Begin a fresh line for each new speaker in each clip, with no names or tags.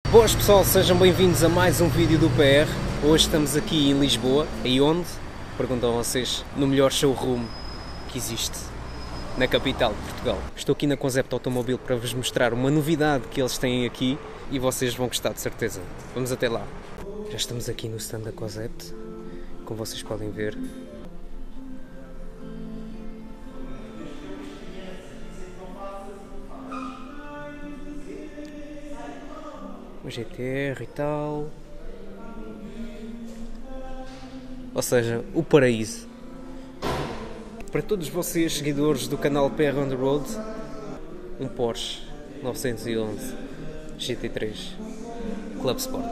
Boas pessoal, sejam bem-vindos a mais um vídeo do PR. Hoje estamos aqui em Lisboa. E onde? Perguntam vocês, no melhor showroom que existe na capital de Portugal. Estou aqui na Concept Automobile para vos mostrar uma novidade que eles têm aqui e vocês vão gostar de certeza. Vamos até lá. Já estamos aqui no stand da Concept, como vocês podem ver. O GTR e tal, ou seja, o paraíso. Para todos vocês, seguidores do canal PR on the Road, um Porsche 911 GT3 Club Sport.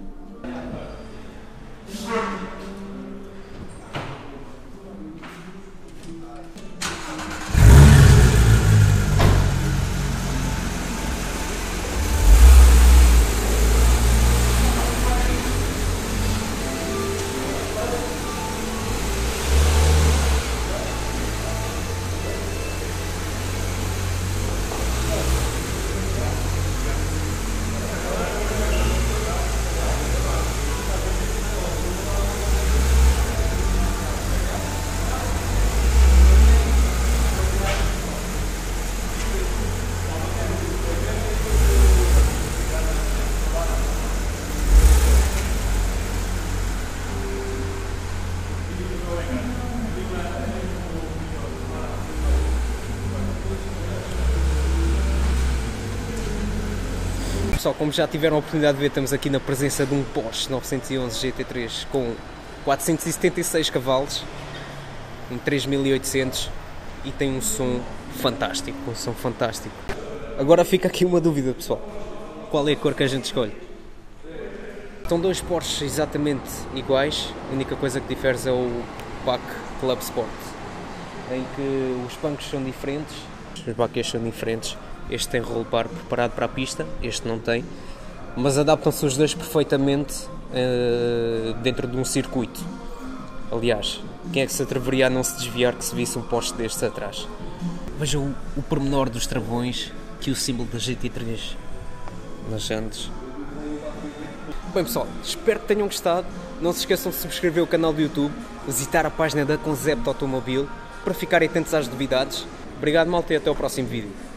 Pessoal, como já tiveram a oportunidade de ver, estamos aqui na presença de um Porsche 911 GT3 com 476 cavalos, um 3800 e tem um som fantástico, Agora fica aqui uma dúvida, pessoal, qual é a cor que a gente escolhe? Estão dois Porsches exatamente iguais, a única coisa que difere é o Pack Club Sport, em que os bancos são diferentes, as baquetas são diferentes. Este tem roll bar preparado para a pista, este não tem, mas adaptam-se os dois perfeitamente dentro de um circuito. Aliás, quem é que se atreveria a não se desviar que se visse um poste destes atrás? Vejam o pormenor dos travões, que o símbolo da GT3 nas jantes. Bem pessoal, espero que tenham gostado. Não se esqueçam de subscrever o canal do YouTube, visitar a página da Concept Automobile para ficarem atentos às novidades. Obrigado malta e até ao próximo vídeo.